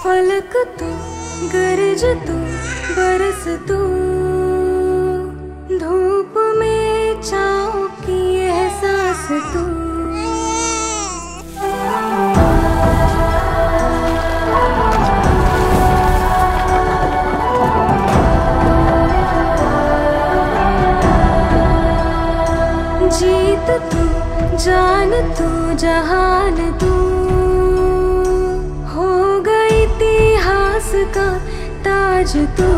फलक तू, गरज तू, बरस तू, धूप में छाँव की एहसास तू। जीत तू, जान तू, जहान तू, हो गई इतिहास का ताज तू।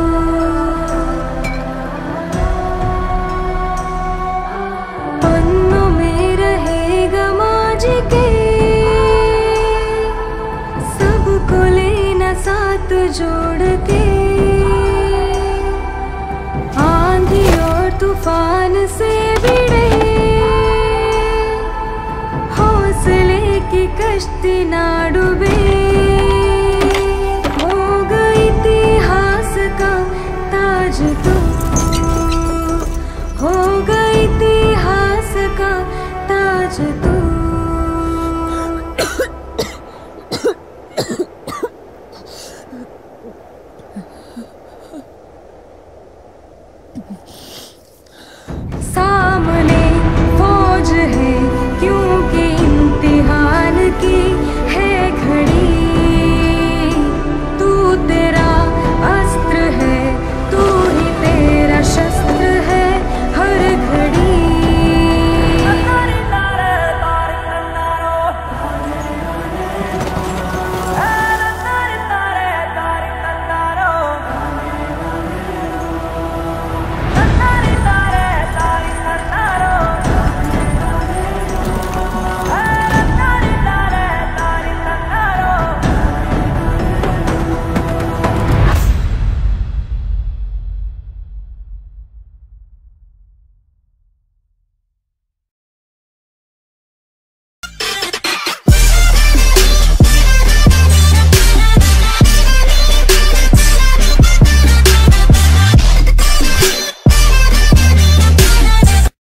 पन्नों में रहेगा माजी के, सबको लेना साथ जोड़ के। आंधी और तूफान से भिड़े हौसले की कश्ती ना डूबे, हो गई इतिहास का ताज तू, हो गई इतिहास का ताज तू।